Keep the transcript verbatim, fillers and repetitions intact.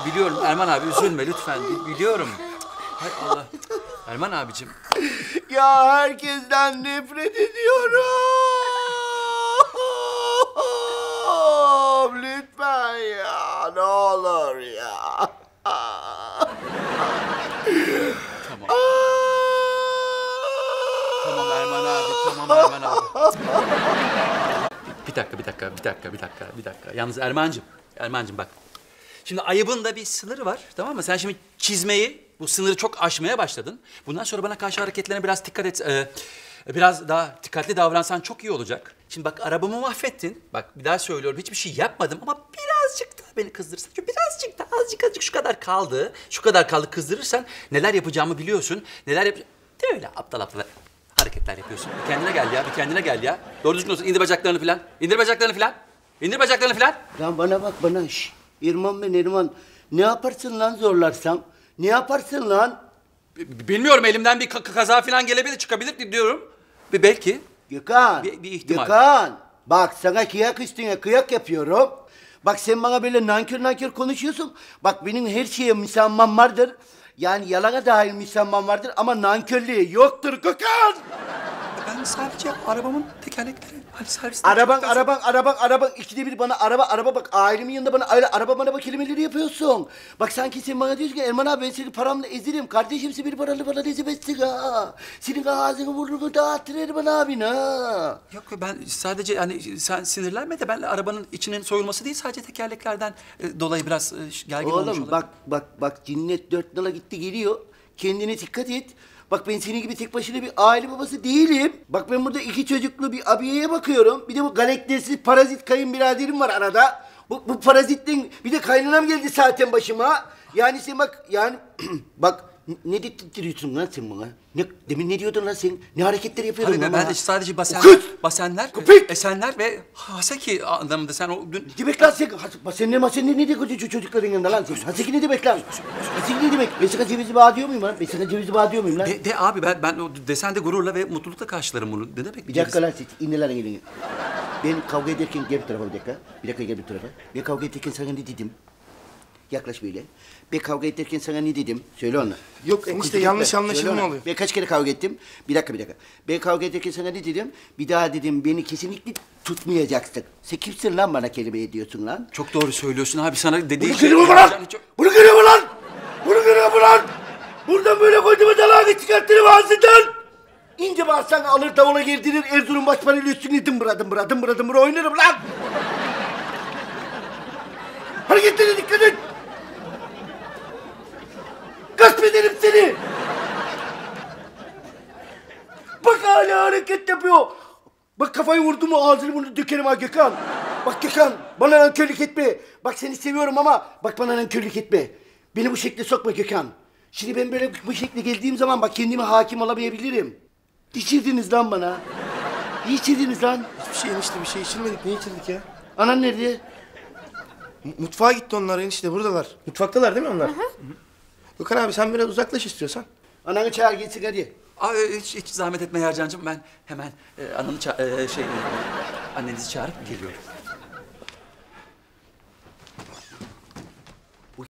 Biliyorum Erman abi, üzülme lütfen. Biliyorum. Hay Allah. Erman abicim. Ya herkesten nefret ediyorum. Lütfen ya, ne olur ya. Tamam. Tamam Erman abi, tamam Erman abi. Bir dakika, bir dakika, bir dakika, bir dakika, bir dakika. Yalnız Erman'cığım, Erman'cığım bak. Şimdi ayıbın da bir sınırı var, tamam mı? Sen şimdi çizmeyi, bu sınırı çok aşmaya başladın. Bundan sonra bana karşı hareketlerine biraz dikkat et. Ee, biraz daha dikkatli davransan çok iyi olacak. Şimdi bak arabamı mahvettin. Bak bir daha söylüyorum, hiçbir şey yapmadım ama birazcık daha beni kızdırırsan. Çünkü birazcık daha, azıcık azıcık şu kadar kaldı. Şu kadar kaldı kızdırırsan neler yapacağımı biliyorsun. Neler yap... De öyle aptal aptal hareketler yapıyorsun. Bir kendine gel ya, bir kendine gel ya. Doğru düzgün olsun, indir bacaklarını falan. İndir bacaklarını falan. İndir bacaklarını falan. Lan bana bak bana, şş. Erman ben Erman. Ne yaparsın lan zorlarsam? Ne yaparsın lan? Bilmiyorum, elimden bir kaza falan gelebilir, çıkabilir diyorum. Bir belki. Gökhan, Bir, bir ihtimal. Gökhan. Bak sana kıyak üstüne kıyak yapıyorum. Bak sen bana böyle nankör nankör konuşuyorsun. Bak benim her şeye müsamman vardır. Yani yalana dahil müsamman vardır ama nankörlüğü yoktur Gökhan. Ben sadece arabamın tekerlekleri, hani servis... Araban, araban, araban, araban. İkide bir bana araba, araba bak. Ailemin yanında bana öyle araba bana bak kelimeleri yapıyorsun. Bak sanki sen bana diyorsun ki Erman abi ben senin paramla ezerim. Kardeşim sen bir paralı bana ezemezsin ha. Senin ağzını vurumu dağıtır Erman abin ha. Yok ben sadece hani sen sinirlenme de ben arabanın içinin soyulması değil, sadece tekerleklerden e, dolayı biraz e, gergin olmuş olabilir. Oğlum bak, bak, bak cinnet dört nala gitti geliyor. Kendine dikkat et. Bak ben senin gibi tek başına bir aile babası değilim. Bak ben burada iki çocuklu bir abiyeye bakıyorum. Bir de bu galaktersiz parazit kayınbiraderim var arada. Bu, bu parazitin bir de kaynanam geldi zaten başıma. Yani sen bak yani bak ne dedirtiyorsun lan sen bana? Ne, demin ne diyordun lan sen? Ne hareketler yapıyordun Hayır, lan ben bana? de sadece basenler, Kız! basenler, Köpek! esenler ve haseki anlamında sen o dün... Demek lan sen, basenler masenler ne demek çocukların yanında lan sen? Haseki ne demek lan? Haseki ne demek? Ben sana cevizi bağ diyor muyum lan? Ben sana cevizi bağ diyor muyum lan? De, de abi ben ben o desende gururla ve mutlulukla karşılarım bunu. Ne demek? Bir dakika lan siz, indir lan elini. Ben kavga ederken, gel bir tarafa bir dakika. Bir dakika gel bir tarafa. Ben kavga ederken sana ne dedim? Yaklaş böyle. Ben kavga ederken sana ne dedim? Söyle ona. Yok enişte, yanlış anlaşılma oluyor. Ben kaç kere kavga ettim? Bir dakika bir dakika. Ben kavga ederken sana ne dedim? Bir daha dedim beni kesinlikle tutmayacaksın. Sen kimsin lan bana kelime ediyorsun lan? Çok doğru söylüyorsun abi, sana dediği Bunu görüyor mu lan? Bunu görüyor mu lan? Bunu görüyor mu lan? Buradan böyle koyduğumu dalağını çıkarttırım ağzından. İnce bağırsan alır davula girdirir Erzurum başpanıyla üstüne dımbıra dımbıra dımbıra dımbıra oynarım lan. Hareketlerine dikkat et. Gasp ederim seni. Bak hala hareket yapıyor. Bak kafayı vurdu mu ağzını bunu dökerim ha Gökhan. Bak Gökhan bana nankörlük etme. Bak seni seviyorum ama bak bana nankörlük etme. Beni bu şekle sokma Gökhan. Şimdi ben böyle bu şekle geldiğim zaman bak kendime hakim olamayabilirim. İçirdiniz lan bana. Ne içirdiniz lan? Hiçbir şey enişte, bir şey içirmedik. Ne içirdik ya? Anan nerede? M- Mutfağa gitti onlar enişte, buradalar. Mutfaktalar değil mi onlar? Hı hı. Gökhan abi sen biraz uzaklaş istiyorsan. Ananı çağır gitsin hadi. Abi hiç, hiç zahmet etme Yercan'cığım, ben hemen e, ananı ça- e, şey e, annenizi çağırıp geliyorum.